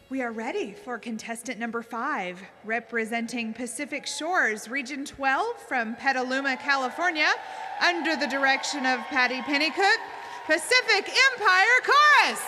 We are ready for contestant number 5, representing Pacific Shores, Region 12 from Petaluma, California, under the direction of Patty Pennycook, Pacific Empire Chorus.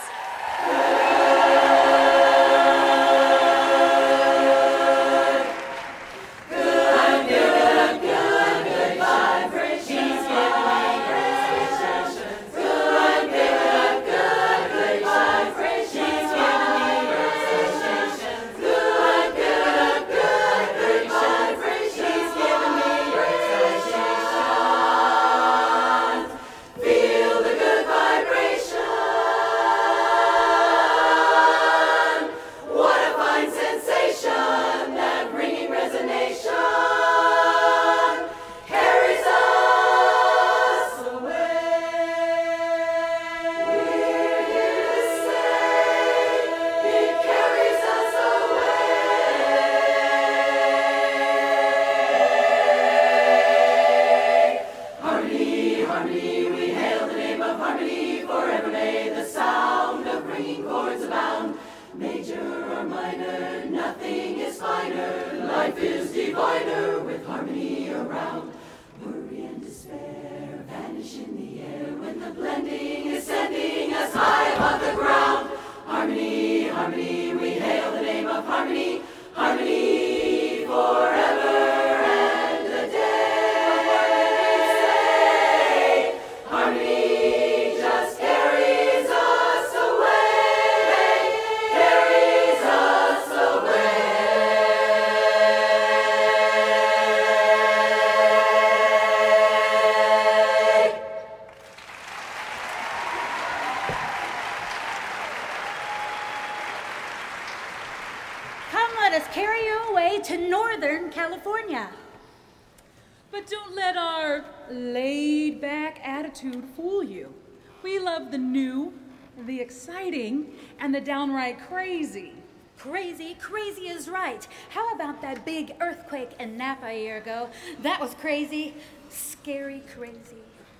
But don't let our laid-back attitude fool you. We love the new, the exciting, and the downright crazy. Crazy? Crazy is right. How about that big earthquake in Napa a year ago? That was crazy. Scary crazy.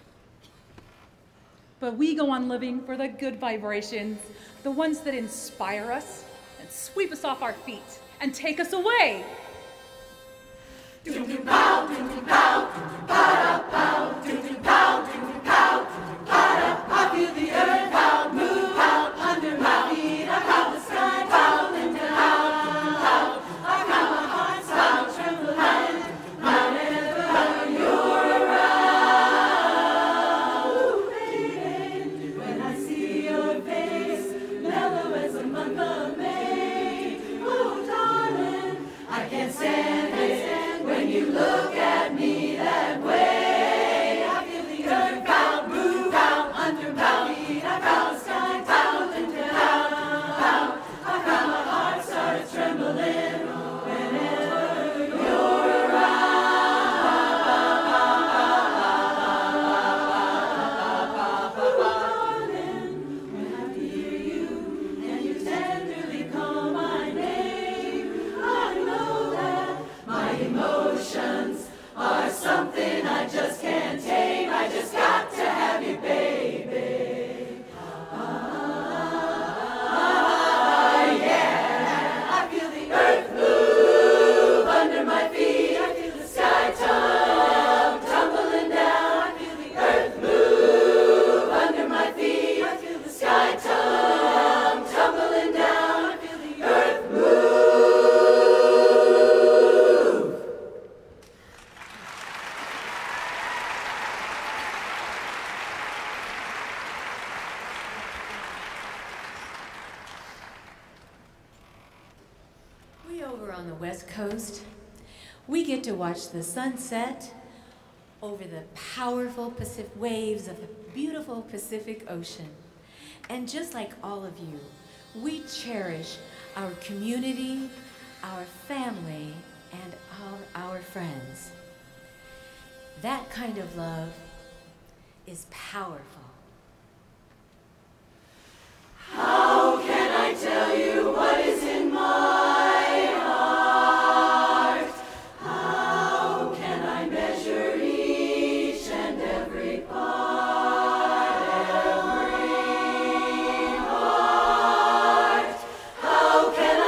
But we go on living for the good vibrations, the ones that inspire us and sweep us off our feet and take us away. Doom-doom-pow, doom-doom-pow, doom-doom-pow, doom-doom-pow, doom-doom-pow, doom-doom-pow. I feel the earth pow, move out under my feet. I feel the sky pow, into pow. I feel my heart stop trembling whenever you're around. Ooh, baby, when I see your face, mellow as a month of May. Ooh, darling, I can't stand it. When you look at me that way, I feel the earth pound, move out, under my feet. I found sky pound, into pound. I found my heart started trembling whenever you're around. Darling, when I hear you and you tenderly call my name, I know that my emotions are something I just can't tame. I just got to have you, baby. Yeah. I feel the earth move under my feet. I feel the sky tumbling down. I feel the earth move under my feet. I feel the sky tumbling down. I feel the earth move. We over on the West Coast, we get to watch the sunset over the powerful Pacific waves of the beautiful Pacific Ocean. And just like all of you, we cherish our community, our family, and our friends. That kind of love is powerful. How can I tell you what is in my heart? How can I measure each and every part, every part? How can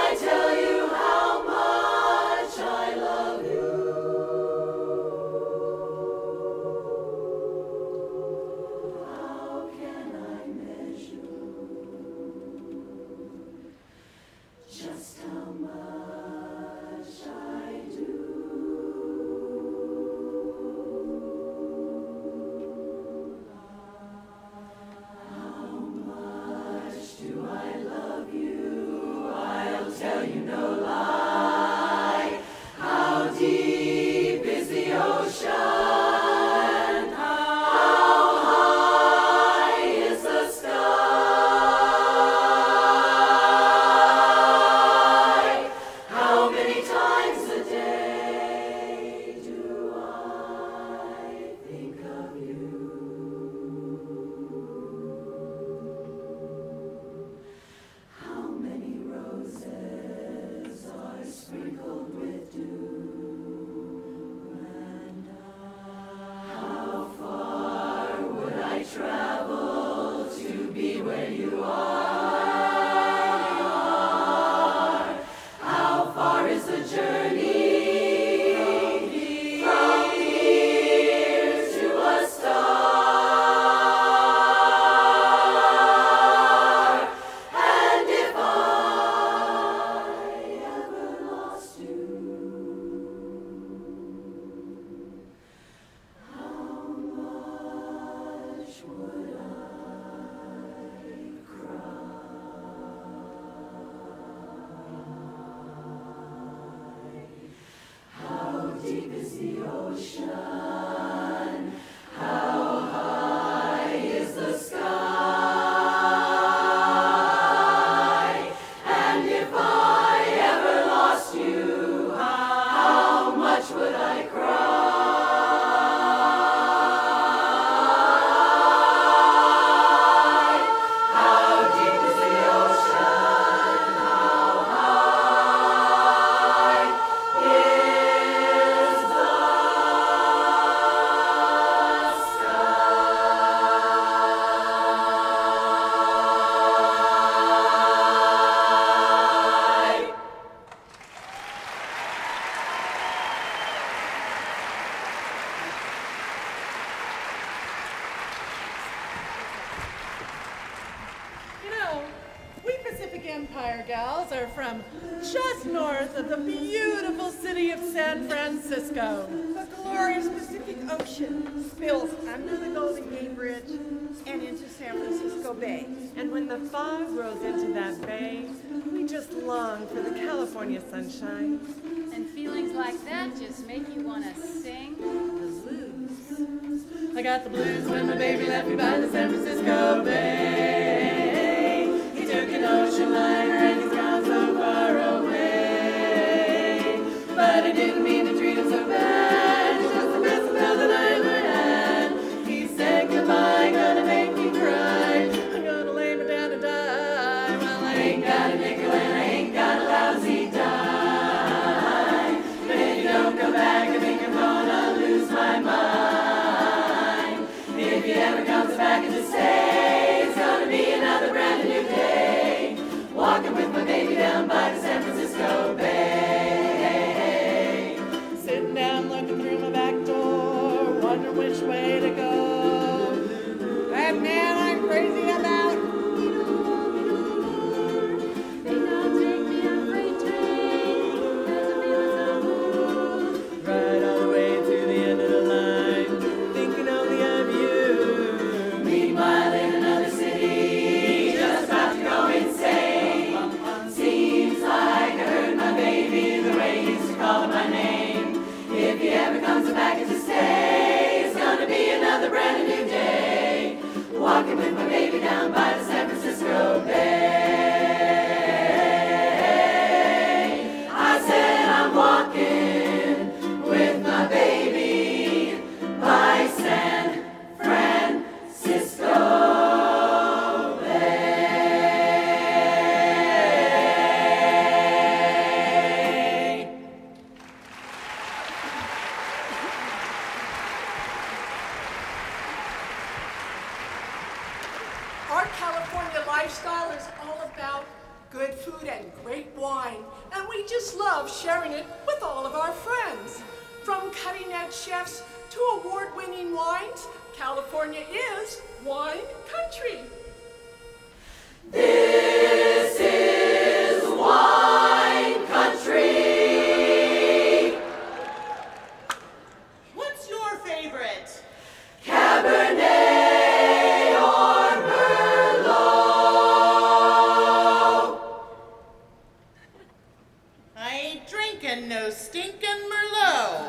Empire gals are from just north of the beautiful city of San Francisco. The glorious Pacific Ocean spills under the Golden Gate Bridge and into San Francisco Bay. And when the fog rolls into that bay, we just long for the California sunshine. And feelings like that just make you want to sing the blues. I got the blues when my baby left me by the San Francisco Bay. He took an ocean liner and he's gone so far away. But I didn't mean to treat him so bad. It's just the best spell that I ever had. He said goodbye, gonna make me cry. I'm gonna lay me down to die. Well, I ain't got a nickel and I ain't got a lousy dime. But if you don't come back, I think I'm gonna lose my mind. If he ever comes back and just stays, it's gonna be another brand new day. Walking with my baby down by the San Francisco Bay. Sitting down looking through my back door, wondering which way to go. That man I'm crazy about. They now take me on freight train, there's a feeling so good. Right all the way to the end of the line, thinking only of you. Meanwhile in another city, just about to go insane. Seems like I heard my baby the way he used to call my name. If he ever comes back and to stay, it's gonna be another brand new day. Walking with my baby down by the San Francisco Bay. I said I'm walking with my baby by San Francisco Bay. Our California lifestyle is all about good food and great wine, and we just love sharing it with all of our friends. From cutting-edge chefs to award-winning wines, California is wine country. This is wine country. What's your favorite? Cabernet or Merlot. I ain't drinking no stinking Merlot.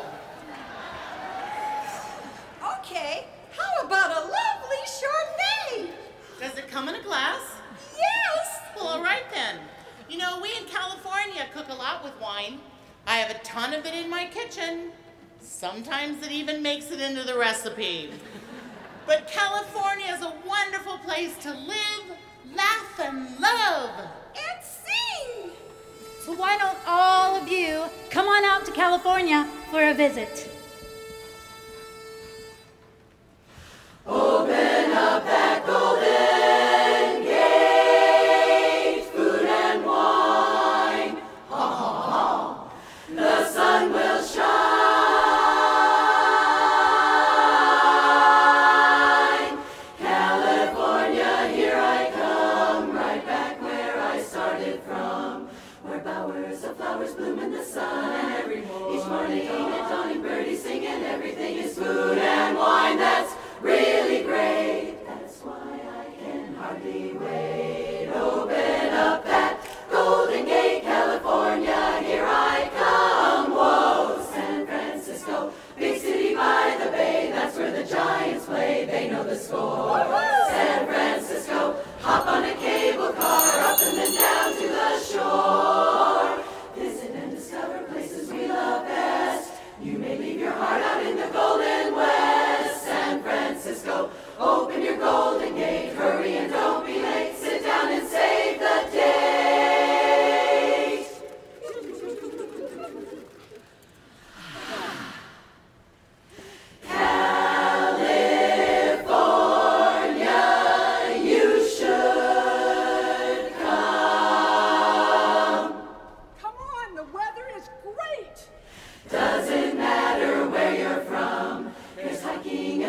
Okay, how about a lovely Chardonnay? Does it come in a glass? Yes! Well, all right then. You know, we in California cook a lot with wine. I have a ton of it in my kitchen. Sometimes it even makes it into the recipe. But California is a wonderful place to live, laugh, and love. And sing! So why don't all of you come on out to California for a visit? Open up that golden gate, food and wine. Ha ha ha.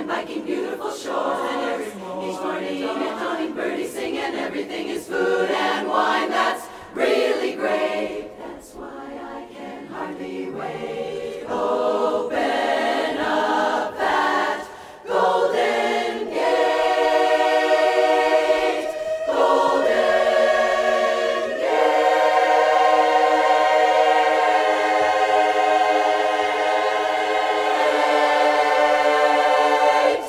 and biking beautiful shores. And every each morning and dawning birdies sing, and everything is food and wine. That's really great. That's why I can hardly wait. Open up that golden gate, golden gate.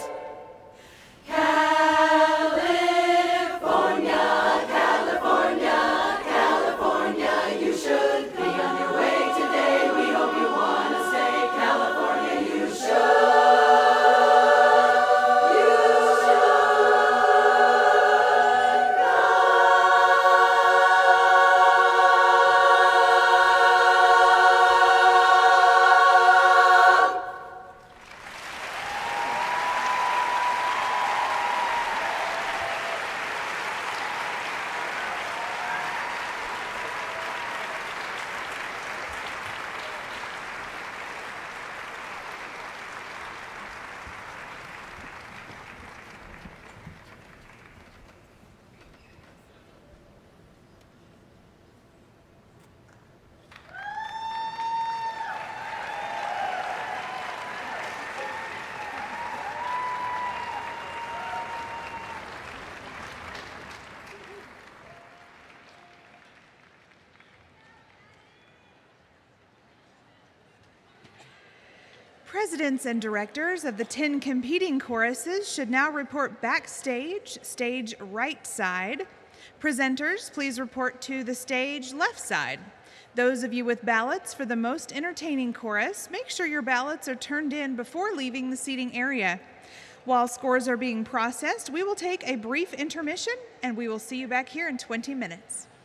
California, California, California, you should be on your way today. We hope you want to stay. California, you should. You should come. Presidents and directors of the 10 competing choruses should now report backstage, stage right side. Presenters, please report to the stage left side. Those of you with ballots for the most entertaining chorus, make sure your ballots are turned in before leaving the seating area. While scores are being processed, we will take a brief intermission and we will see you back here in 20 minutes.